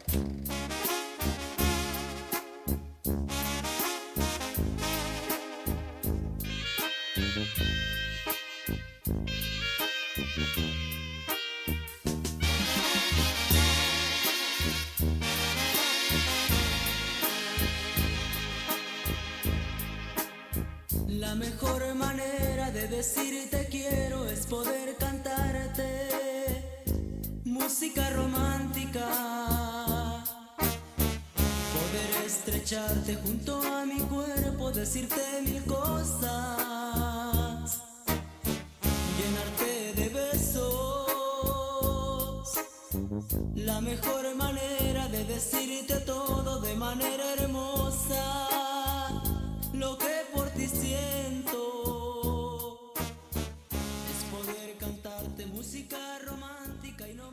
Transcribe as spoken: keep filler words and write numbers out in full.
La mejor manera de decir te quiero es poder cantarte música romántica, poder estrecharte junto a mi cuerpo, decirte mil cosas, llenarte de besos. La mejor manera de decirte todo de manera hermosa, lo que por ti siento es poder cantarte música romántica y no